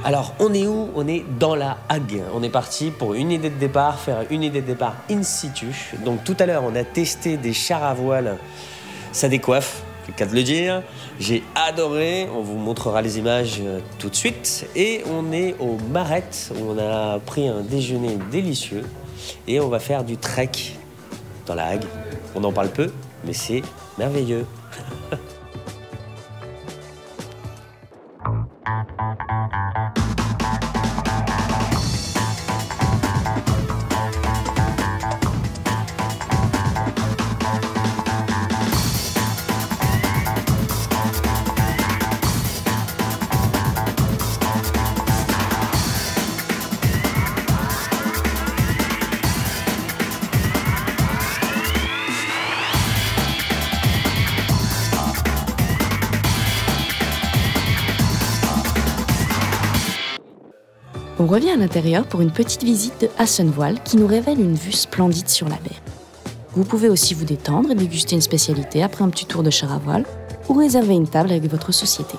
Alors, on est où? On est dans la Hague. On est parti pour une idée de départ, faire une idée de départ in situ. Donc, tout à l'heure, on a testé des chars à voile. Ça décoiffe, c'est le cas de le dire. J'ai adoré. On vous montrera les images tout de suite. Et on est au Maret, où on a pris un déjeuner délicieux. Et on va faire du trek dans la Hague. On en parle peu, mais c'est merveilleux. On revient à l'intérieur pour une petite visite de Hassenvoile qui nous révèle une vue splendide sur la mer. Vous pouvez aussi vous détendre et déguster une spécialité après un petit tour de char à voile ou réserver une table avec votre société.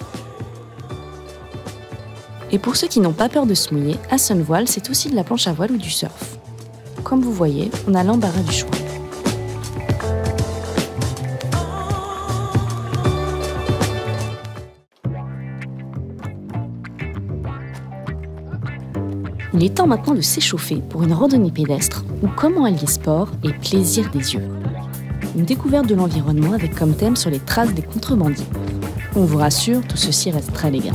Et pour ceux qui n'ont pas peur de se mouiller, Hassenvoile, c'est aussi de la planche à voile ou du surf. Comme vous voyez, on a l'embarras du choix. Il est temps maintenant de s'échauffer pour une randonnée pédestre où comment allier sport et plaisir des yeux. Une découverte de l'environnement avec comme thème sur les traces des contrebandiers. On vous rassure, tout ceci reste très légal.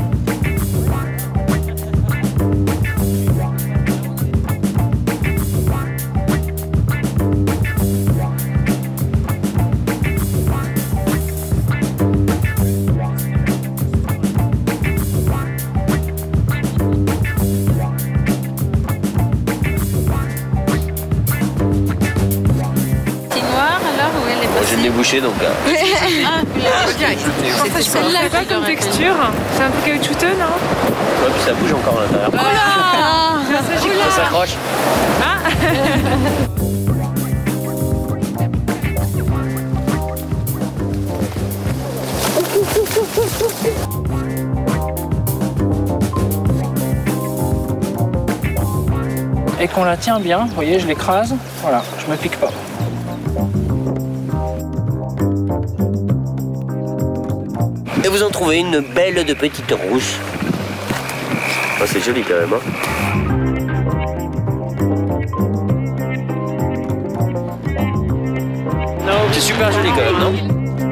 J'ai le nez bouché donc. C'est celle-là quoi comme texture? C'est un peu caoutchouteux, non? Ouais, puis ça bouge encore à l'intérieur. Oh là! Ça s'accroche. Ah. Et qu'on la tient bien, vous voyez, je l'écrase, voilà, je me pique pas. Et vous en trouvez une belle de petite rousse. Oh, c'est joli quand même, hein. C'est super joli quand même, non?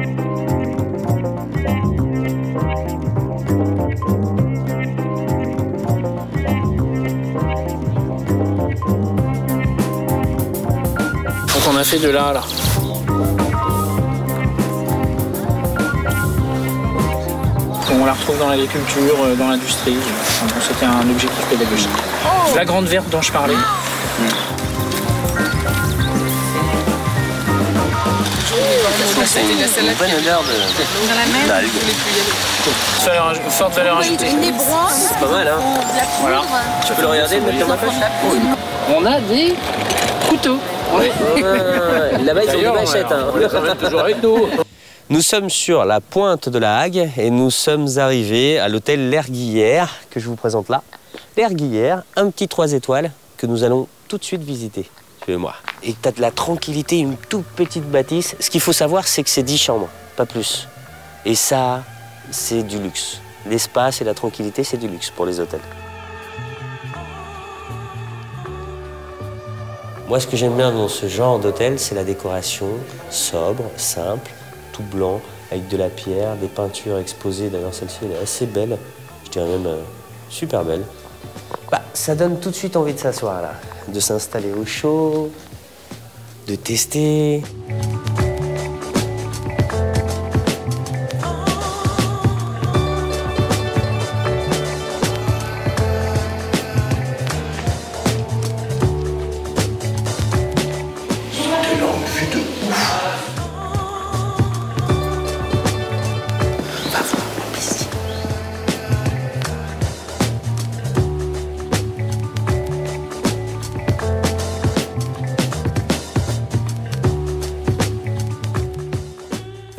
Donc on a fait de là à là. On la retrouve dans l'agriculture, dans l'industrie. C'était un objectif pédagogique. La grande verte dont je parlais. C'est une bonne odeur d'algues. Forte valeur ajoutée. C'est pas mal, hein? Voilà. Tu peux le regarder, le mettre dans ma poche? On a des couteaux. Oui. Là-bas, ils ont des machettes. On les amène toujours avec nous. Nous sommes sur la pointe de la Hague et nous sommes arrivés à l'hôtel L'Erguillère, que je vous présente là. L'Erguillère, un petit 3 étoiles que nous allons tout de suite visiter. Suivez-moi. Et tu as de la tranquillité, une toute petite bâtisse. Ce qu'il faut savoir, c'est que c'est 10 chambres, pas plus. Et ça, c'est du luxe. L'espace et la tranquillité, c'est du luxe pour les hôtels. Moi, ce que j'aime bien dans ce genre d'hôtel, c'est la décoration sobre, simple, tout blanc, avec de la pierre, des peintures exposées. D'ailleurs, celle-ci, elle est assez belle. Je dirais même super belle. Bah, ça donne tout de suite envie de s'asseoir là, de s'installer au chaud, de tester.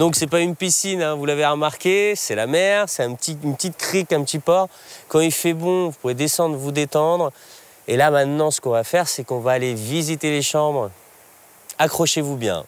Donc c'est pas une piscine, hein, vous l'avez remarqué, c'est la mer, c'est une petite crique, un petit port. Quand il fait bon, vous pouvez descendre, vous détendre. Et là maintenant, ce qu'on va faire, c'est qu'on va aller visiter les chambres. Accrochez-vous bien.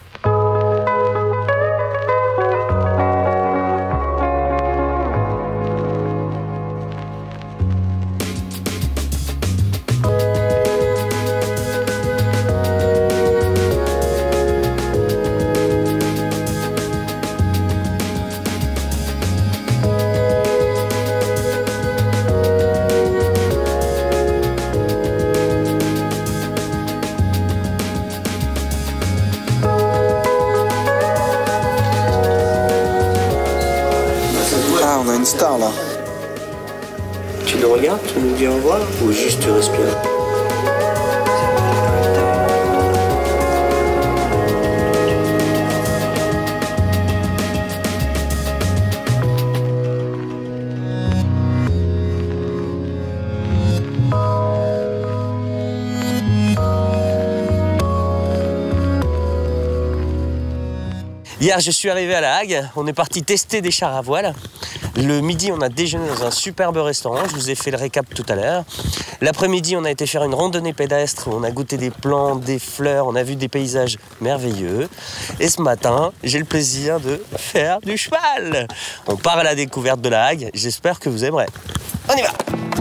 On a une star là. Tu nous regardes, tu nous dis au revoir ou juste tu respires? Hier, je suis arrivé à La Hague, on est parti tester des chars à voile. Le midi, on a déjeuné dans un superbe restaurant, je vous ai fait le récap tout à l'heure. L'après-midi, on a été faire une randonnée pédestre, on a goûté des plantes, des fleurs, on a vu des paysages merveilleux. Et ce matin, j'ai le plaisir de faire du cheval. On part à la découverte de La Hague, j'espère que vous aimerez. On y va!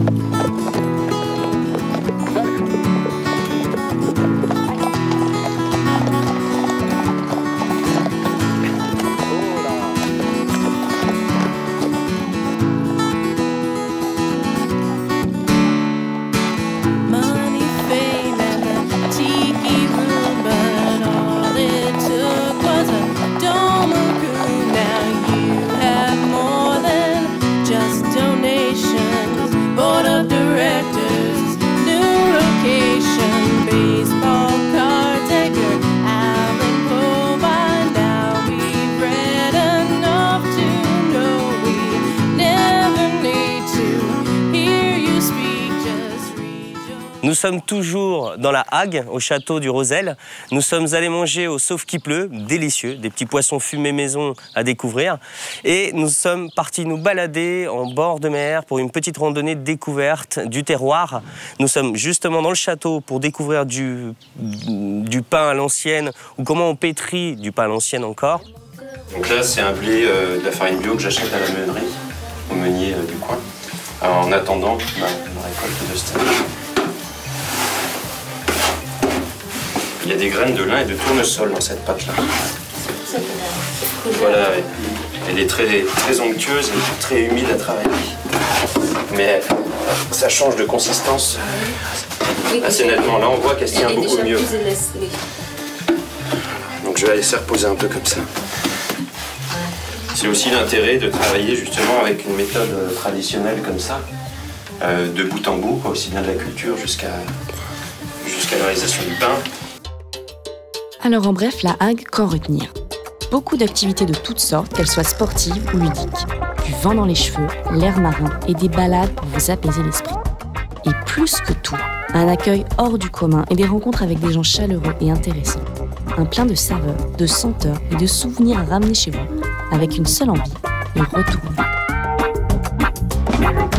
Nous sommes toujours dans La Hague, au château du Rosel. Nous sommes allés manger au Sauf qui pleut, délicieux, des petits poissons fumés maison à découvrir. Et nous sommes partis nous balader en bord de mer pour une petite randonnée de découverte du terroir. Nous sommes justement dans le château pour découvrir du pain à l'ancienne, ou comment on pétrit du pain à l'ancienne encore. Donc là, c'est un blé de la farine bio que j'achète à la meunerie, au meunier du coin. Alors, en attendant ma récolte de steak. Il y a des graines de lin et de tournesol dans cette pâte-là. Voilà, elle est très, très onctueuse et très humide à travailler. Mais ça change de consistance assez nettement. Là, on voit qu'elle se tient beaucoup mieux. Donc je vais la laisser reposer un peu comme ça. C'est aussi l'intérêt de travailler justement avec une méthode traditionnelle comme ça, de bout en bout, aussi bien de la culture jusqu'à la réalisation du pain. Alors en bref, La Hague, qu'en retenir? Beaucoup d'activités de toutes sortes, qu'elles soient sportives ou ludiques. Du vent dans les cheveux, l'air marin et des balades pour vous apaiser l'esprit. Et plus que tout, un accueil hors du commun et des rencontres avec des gens chaleureux et intéressants. Un plein de saveurs, de senteurs et de souvenirs à ramener chez vous, avec une seule envie, y retourner.